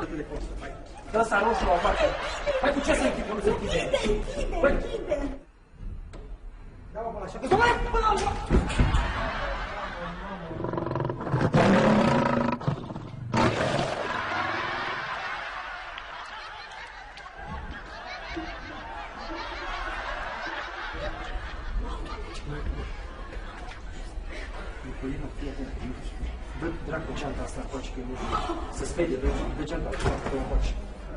de telefon. Dă ăsta roșu la o față. Hai, cu ce să închid, că nu se închide? Închide. Da-mă până așa. Stă-mă, până la urmă! Nicolina, fii atent. Dă dracu geanta asta încoace, că nu știu. Să sperie, dă geanta asta încoace.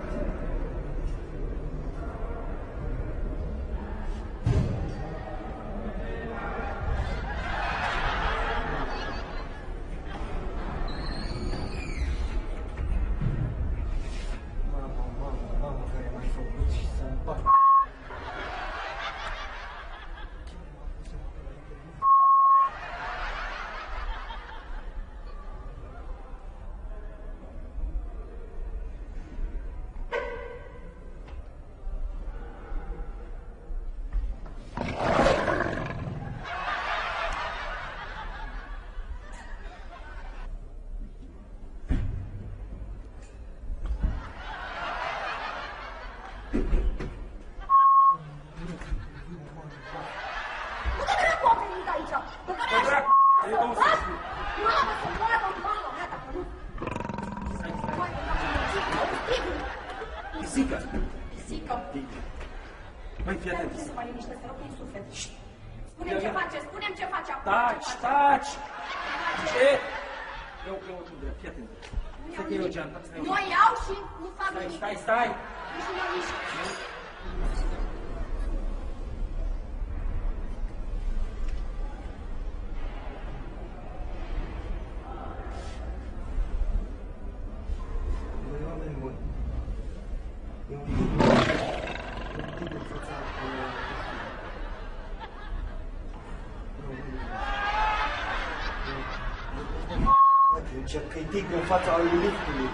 Mamă, care m-ai făcut și să-mi bag. Pisică! Pisică! Măi, fii atent! Să mă liniște, să rog în suflet. Spune-mi ce face, spune-mi ce face acum. Taci, taci! Ce? Eu cu drept, fii atent. Stai că e o geantă. Nu o iau și nu fac nimic. Stai! Nici nu iau nici. Că-i tigru în fața lui liftului.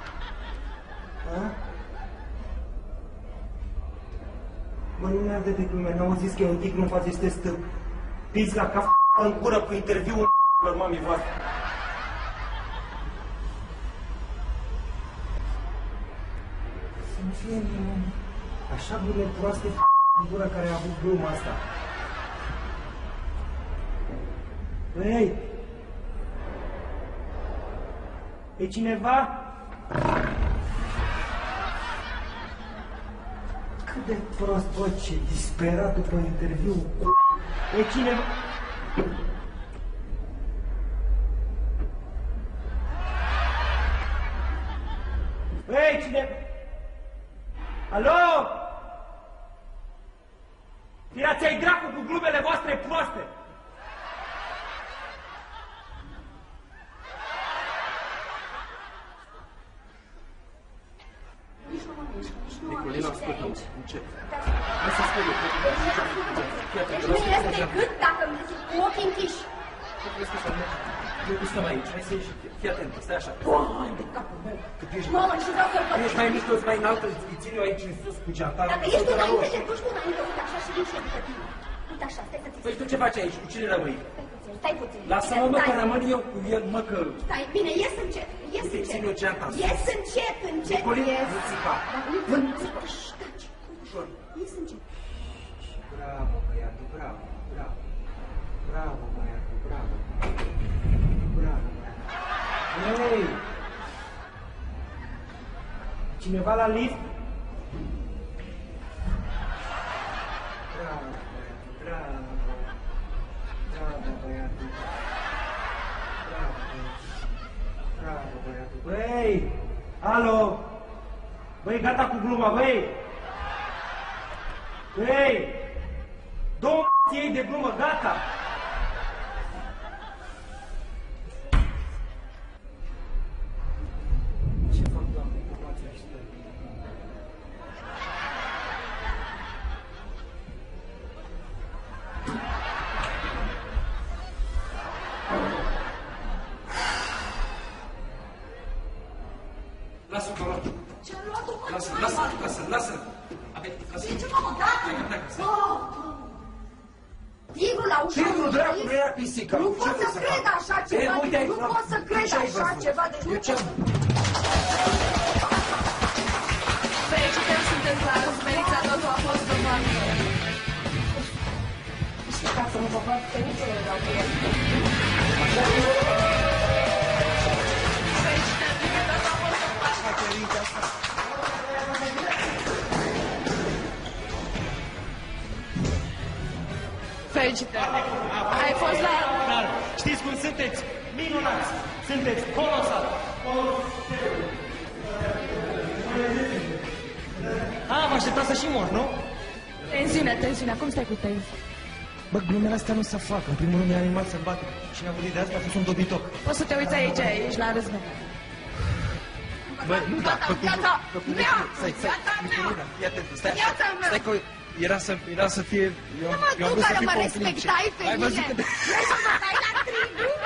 Bă, nu mi-ar de glume, n-au zis că e un tigru în față, este stăpiți la cap în gură cu interviul în mamii voastre. Să-mi fie așa glume proaste în gură care a avut gluma asta. Băi! E cineva? Cât de prost, bă, ce disperat după interviu. E cineva? Ei, cine? Alo? Tirați-ai dracu cu glumele voastre proaste! Nicolina, ascultă-mă, încet. Hai să spui eu, Deci nu este decât dacă îmi zic cu ochii închiși. Ce crezi că să mergi? Eu stăm aici, hai să ieși, fii atent, stai așa. Doamne, de capul meu. Mamă, și vreau să-l fac. Ești mai mic, mai înaltă, îi țin eu aici în sus cu geanta. Dacă ești înainte, te duci tu înainte, uite așa și vin și eu după tine. Uite așa, stai să ți Păi tu ce faci aici? Cu cine rămâi? Stai puțin. Lasă-mă, mă, că rămân eu cu el, mă, că... Stai, bine, ies încet, ies încet. Uite, țin eu geanta în sus. Ies încet, Nicolina, ies. nu țipa. Nu țipa, taci. Ușor. Ies încet. Bravo, băiatul, bravo, bravo. Bravo, băiatul, bravo. Bravo, băiatul. Hei! Cineva la lift? Bravo, băiatul, bravo. Bravo, băiatul. Bravo, băiatul. Bravo, băiatul. Băi! Alo! Băi, gata cu gluma, băi! Băi! Două ei de glumă, gata! Ce fac, Doamne, informația și stă? Lasă-l, că luat. Ce-a luat-o, mă? Lasă-l. Ce m-am dat? Tigru la ușa Tigru, dracu, nu era pisică. Nu pot să cred așa ceva. Nu pot să cred așa ceva. Deci nu pot. mă băgat pe niciodată dau cu el. Felicitări! Ai fost la... Dar știți cum sunteți? Minunați! Sunteți colosal! Vă așteptați să și mor, nu? Tensiunea, cum stai cu tensiunea? Bă, glumele astea nu se fac. În primul rând e animal sălbatic. Și ne-a vorbit de asta, a fost un dobitoc. Poți să te uiți aici, ești la râzmă. Bă, nu, da, Viața mea! Stai, Micălina, fii atent, stai așa. Viața mea! Stai că era să fie... Nu mă, tu care mă respectai pe Ai mine! văzut că... Vrei să mă dai la tribun?